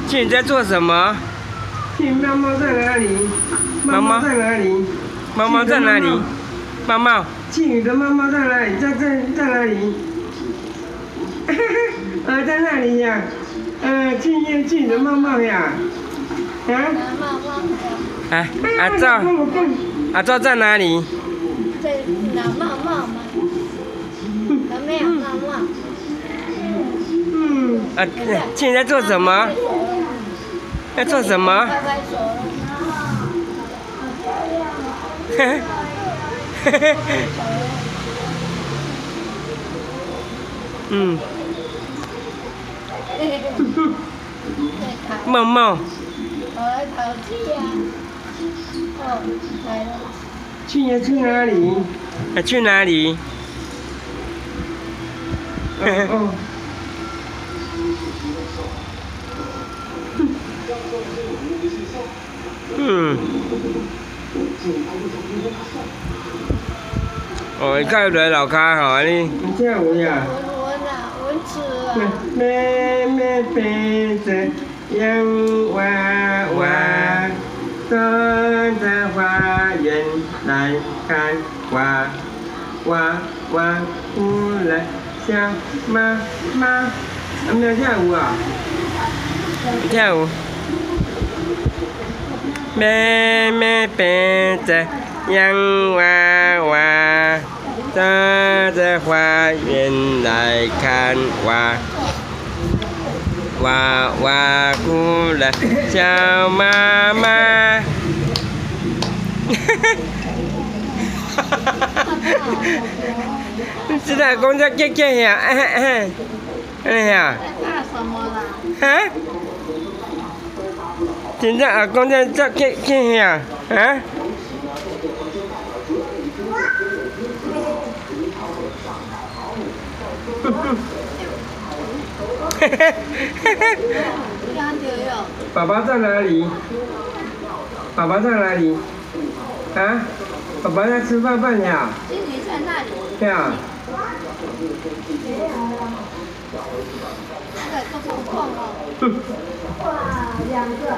庆你在做什么？ 庆猫猫在哪里？ 猫猫在哪里？ 猫猫在哪里？猫猫。 庆宇的猫猫在哪里？在哪里？在那里呀。庆宇的猫猫呀。啊？ 哎，阿赵在哪里？ 在拿帽帽吗？没有帽帽。 庆你在做什么？在做什么？ 拍拍手。 梦梦。 跑来跑去呀。来了。 庆爷去哪里？ 去哪里？你看在樓下吼你。 跳舞呀。 我吃啊。 妹背着洋娃娃，坐在花园来看娃娃哭了，想妈妈。我们要跳舞啊？ 跳舞。妹妹背着洋娃娃，坐在花园来看娃娃哭了，小妈妈。这个公仔叫呀，哎呀。 怕什么啦？ 啊？现在阿公在叫呀，啊？ 爸爸在哪里？爸爸在哪里？啊？爸爸在吃饭呀？ 经理在那里。 对啊。 那个都碰碰哦。哇，两个。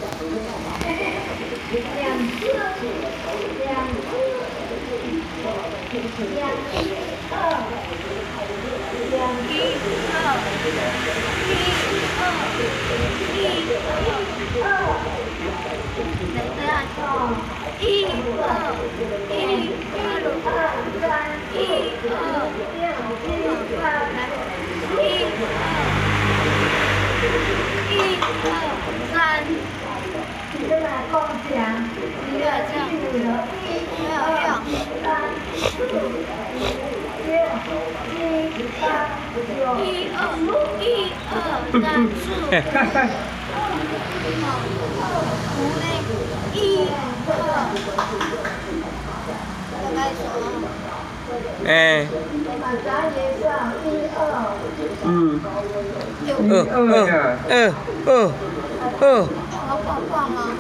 好棒棒吗？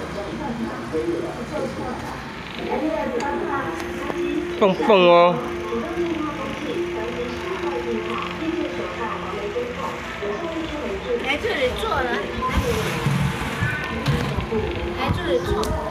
蹦蹦哦。 来这里坐了。来这里坐。